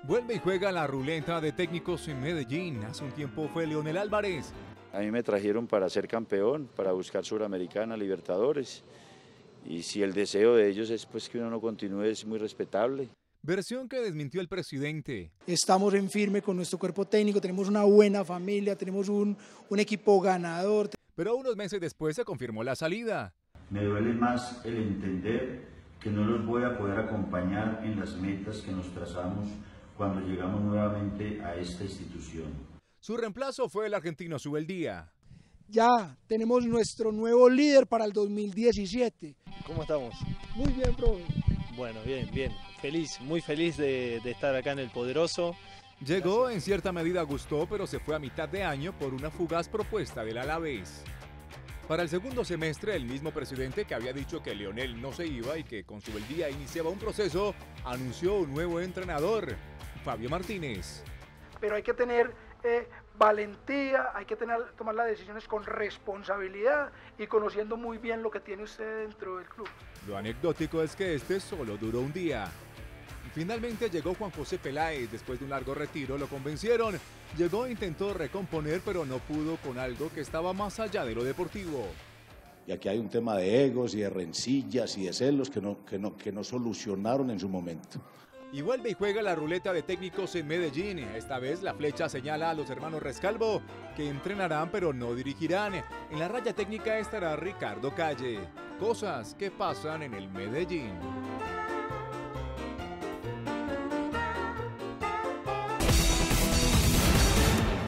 Vuelve y juega la ruleta de técnicos en Medellín. Hace un tiempo fue Leonel Álvarez. A mí me trajeron para ser campeón, para buscar Suramericana, Libertadores. Y si el deseo de ellos es pues que uno no continúe, es muy respetable. Versión que desmintió el presidente. Estamos en firme con nuestro cuerpo técnico, tenemos una buena familia, tenemos un equipo ganador. Pero unos meses después se confirmó la salida. Me duele más el entender que no los voy a poder acompañar en las metas que nos trazamos cuando llegamos nuevamente a esta institución. Su reemplazo fue el argentino Subeldía. Ya tenemos nuestro nuevo líder para el 2017. ¿Cómo estamos? Muy bien, profe. Bueno, bien. Feliz, muy feliz de estar acá en el Poderoso. Llegó, en cierta medida gustó, pero se fue a mitad de año por una fugaz propuesta del Alavés. Para el segundo semestre, el mismo presidente que había dicho que Leonel no se iba y que con Subeldía iniciaba un proceso, anunció un nuevo entrenador, Fabio Martínez. Pero hay que tener valentía, hay que tomar las decisiones con responsabilidad y conociendo muy bien lo que tiene usted dentro del club. Lo anecdótico es que este solo duró un día. Finalmente llegó Juan José Peláez, después de un largo retiro lo convencieron. Llegó e intentó recomponer, pero no pudo con algo que estaba más allá de lo deportivo. Y aquí hay un tema de egos y de rencillas y de celos que no solucionaron en su momento. Y vuelve y juega la ruleta de técnicos en Medellín. Esta vez la flecha señala a los hermanos Rescalvo, que entrenarán pero no dirigirán. En la raya técnica estará Ricardo Calle. Cosas que pasan en el Medellín.